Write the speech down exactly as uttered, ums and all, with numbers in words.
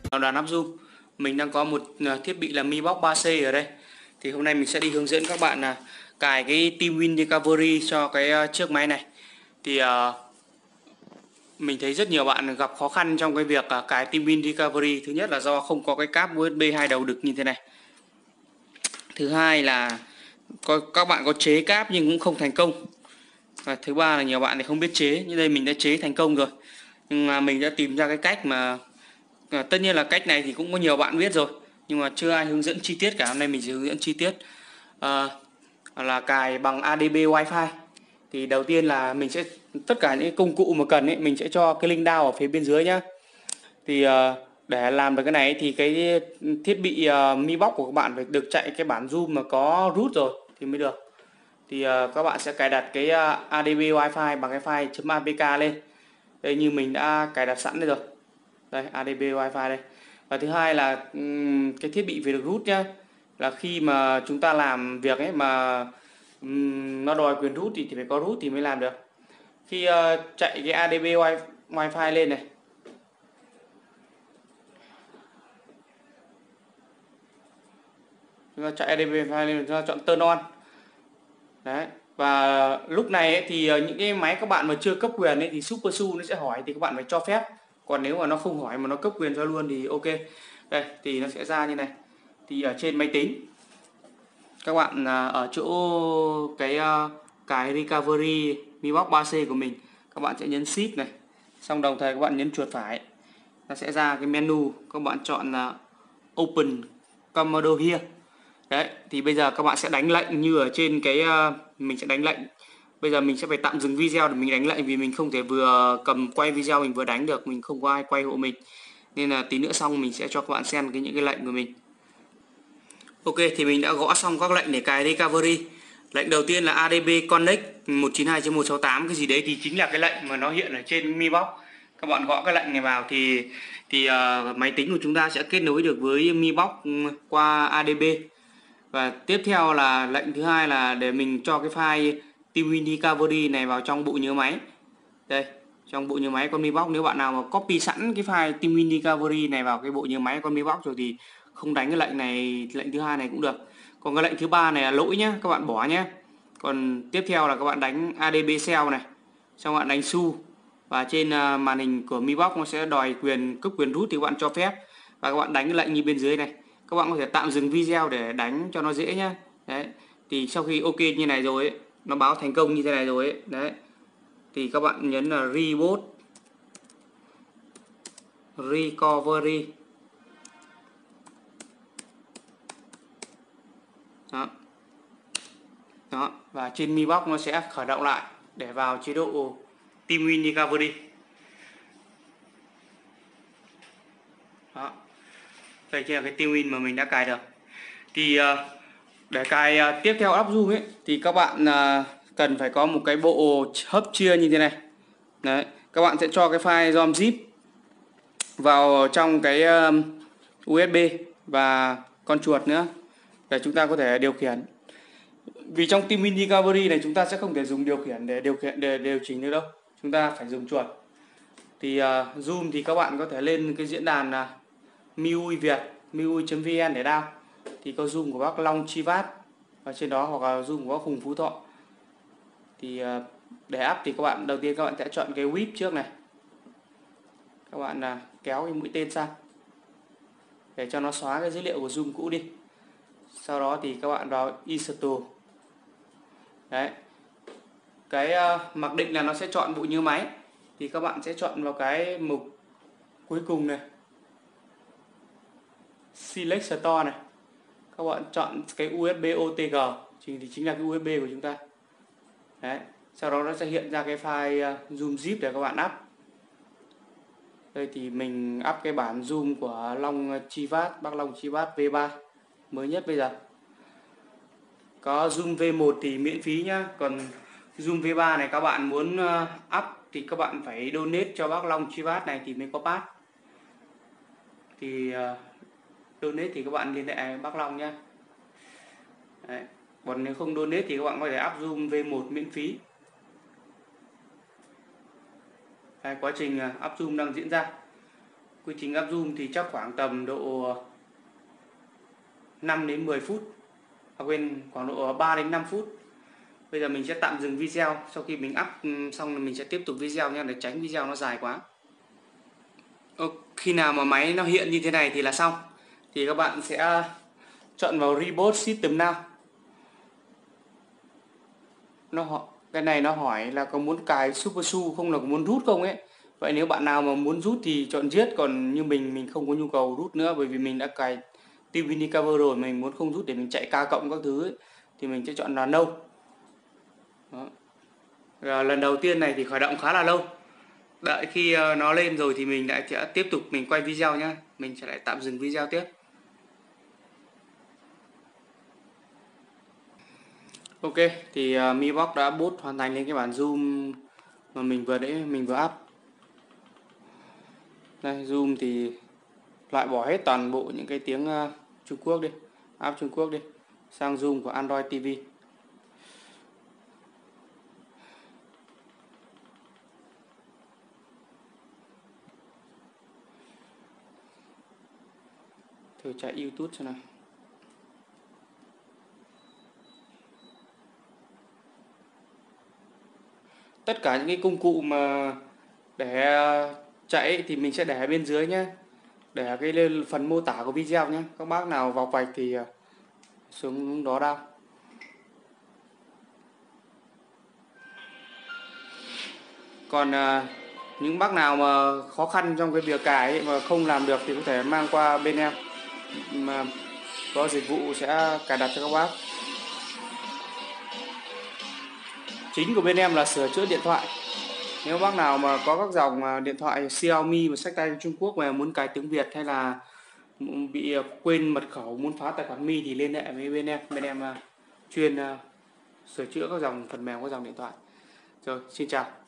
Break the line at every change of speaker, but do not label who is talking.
Đoàn áp zoom. Mình đang có một thiết bị là Mi Box ba C ở đây. Thì hôm nay mình sẽ đi hướng dẫn các bạn là cài cái TeamWin Recovery cho cái chiếc máy này. Thì uh, mình thấy rất nhiều bạn gặp khó khăn trong cái việc uh, cài TeamWin Recovery. Thứ nhất là do không có cái cáp u ét bê hai đầu đực như thế này. Thứ hai là có, các bạn có chế cáp nhưng cũng không thành công. Và thứ ba là nhiều bạn thì không biết chế. Như đây mình đã chế thành công rồi. Nhưng mà mình đã tìm ra cái cách mà À, tất nhiên là cách này thì cũng có nhiều bạn biết rồi, nhưng mà chưa ai hướng dẫn chi tiết cả. Hôm nay mình sẽ hướng dẫn chi tiết à, là cài bằng a đê bê Wi-Fi. Thì đầu tiên là mình sẽ tất cả những công cụ mà cần ấy mình sẽ cho cái link down ở phía bên dưới nhá. Thì à, để làm được cái này thì cái thiết bị uh, Mi Box của các bạn phải được chạy cái bản zoom mà có root rồi thì mới được. Thì uh, các bạn sẽ cài đặt cái uh, a đê bê Wi-Fi bằng cái file .apk lên. Đây, như mình đã cài đặt sẵn đây rồi. Đây, a đê bê Wi-Fi đây. Và thứ hai là um, cái thiết bị phải được root nhá. Là khi mà chúng ta làm việc ấy mà um, nó đòi quyền root thì, thì phải có root thì mới làm được. Khi uh, chạy cái a đê bê wi Wi-Fi lên này, chúng ta chạy a đê bê Wi-Fi lên, chúng ta chọn turn on. Đấy. Và lúc này ấy, thì những cái máy các bạn mà chưa cấp quyền ấy, thì SuperSU nó sẽ hỏi thì các bạn phải cho phép. Còn nếu mà nó không hỏi mà nó cấp quyền cho luôn thì ok. Đây thì nó sẽ ra như này. Thì ở trên máy tính các bạn ở chỗ cái cái recovery Mi Box ba C của mình, các bạn sẽ nhấn shift này, xong đồng thời các bạn nhấn chuột phải, nó sẽ ra cái menu, các bạn chọn là Open Commodore here. Đấy, thì bây giờ các bạn sẽ đánh lệnh như ở trên cái mình sẽ đánh lệnh. Bây giờ mình sẽ phải tạm dừng video để mình đánh lệnh, vì mình không thể vừa cầm quay video mình vừa đánh được, mình không có ai quay hộ mình. Nên là tí nữa xong mình sẽ cho các bạn xem cái những cái lệnh của mình. Ok, thì mình đã gõ xong các lệnh để cài recovery. Lệnh đầu tiên là a đê bê connect một chín hai chấm một sáu tám, cái gì đấy thì chính là cái lệnh mà nó hiện ở trên Mi Box. Các bạn gõ cái lệnh này vào thì thì uh, máy tính của chúng ta sẽ kết nối được với Mi Box qua a đê bê. Và tiếp theo là lệnh thứ hai là để mình cho cái file TeamWin Recovery này vào trong bộ nhớ máy. Đây, trong bộ nhớ máy con Mi Box, nếu bạn nào mà copy sẵn cái file TeamWin Recovery này vào cái bộ nhớ máy con Mi Box rồi thì không đánh cái lệnh này, lệnh thứ hai này cũng được. Còn cái lệnh thứ ba này là lỗi nhá, các bạn bỏ nhé. Còn tiếp theo là các bạn đánh a đê bê cell này, xong bạn đánh su, và trên màn hình của Mi Box nó sẽ đòi quyền cấp quyền root thì các bạn cho phép, và các bạn đánh cái lệnh như bên dưới này. Các bạn có thể tạm dừng video để đánh cho nó dễ nhá. Đấy, thì sau khi ok như này rồi ấy, nó báo thành công như thế này rồi ấy, đấy, thì các bạn nhấn là Reboot Recovery. Đó. Đó, và trên Mi Box nó sẽ khởi động lại để vào chế độ TeamWin Recovery. Đó. Đây chính là cái TeamWin mà mình đã cài được. Thì để cài tiếp theo app zoom ấy thì các bạn cần phải có một cái bộ hấp chia như thế này. Đấy, các bạn sẽ cho cái file rom zip vào trong cái u ét bê và con chuột nữa để chúng ta có thể điều khiển. Vì trong TeamWin Recovery này chúng ta sẽ không thể dùng điều khiển để điều khiển để điều chỉnh được đâu, chúng ta phải dùng chuột. Thì uh, zoom thì các bạn có thể lên cái diễn đàn uh, mi u i Việt, mi u i chấm vn để download. Thì có zoom của bác Long Chi Vát ở trên đó, hoặc là zoom của bác Hùng Phú Thọ. Thì uh, để up thì các bạn đầu tiên các bạn sẽ chọn cái whip trước này, các bạn uh, kéo cái mũi tên sang để cho nó xóa cái dữ liệu của zoom cũ đi. Sau đó thì các bạn vào install. Đấy, cái uh, mặc định là nó sẽ chọn bộ nhớ máy, thì các bạn sẽ chọn vào cái mục cuối cùng này, Select Store này, các bạn chọn cái u ét bê o tê giê thì chính là cái u ét bê của chúng ta. Đấy, sau đó nó sẽ hiện ra cái file uh, zoom zip để các bạn up. Đây thì mình up cái bản zoom của Long Chi Vát, bác Long Chi Vát vê ba mới nhất bây giờ. Có zoom vê một thì miễn phí nhá, còn zoom vê ba này các bạn muốn up thì các bạn phải donate cho bác Long Chi Vát này thì mới có pass. Thì uh, donate thì các bạn liên hệ với bác Long nhá. Đấy. Còn nếu không donate thì các bạn có thể up zoom vê một miễn phí. Đấy, quá trình uh, up zoom đang diễn ra. Quy trình áp zoom thì chắc khoảng tầm độ năm đến mười phút, à quên, khoảng độ ba đến năm phút. Bây giờ mình sẽ tạm dừng video, sau khi mình up xong thì mình sẽ tiếp tục video nha, để tránh video nó dài quá. Ờ, khi nào mà máy nó hiện như thế này thì là xong. Thì các bạn sẽ chọn vào Reboot System Now. Nó cái này nó hỏi là có muốn cài SuperSU không, là có muốn rút không ấy. Vậy nếu bạn nào mà muốn rút thì chọn Yes, còn như mình mình không có nhu cầu rút nữa, bởi vì mình đã cài Team Mini Cover rồi, mình muốn không rút để mình chạy K cộng các thứ ấy, thì mình sẽ chọn là No. Đó. Và lần đầu tiên này thì khởi động khá là lâu. Đợi khi nó lên rồi thì mình lại sẽ tiếp tục mình quay video nhá. Mình sẽ lại tạm dừng video tiếp. Ok, thì uh, Mi Box đã boot hoàn thành lên cái bản zoom mà mình vừa đấy mình vừa up. Đây, zoom thì loại bỏ hết toàn bộ những cái tiếng uh, Trung Quốc đi, app Trung Quốc đi, sang zoom của Android ti vi. Thử chạy YouTube xem nào. Tất cả những cái công cụ mà để chạy thì mình sẽ để bên dưới nhé, để cái lên phần mô tả của video nhé. Các bác nào vào vạch thì xuống đó đao. Còn những bác nào mà khó khăn trong cái việc cài ấy, mà không làm được thì có thể mang qua bên em, mà có dịch vụ sẽ cài đặt cho các bác. Chính của bên em là sửa chữa điện thoại. Nếu bác nào mà có các dòng điện thoại Xiaomi mà xách tay Trung Quốc mà muốn cài tiếng Việt, hay là bị quên mật khẩu muốn phá tài khoản Mi thì liên hệ với bên em. Bên em chuyên sửa chữa các dòng phần mềm, các dòng điện thoại. Rồi, xin chào.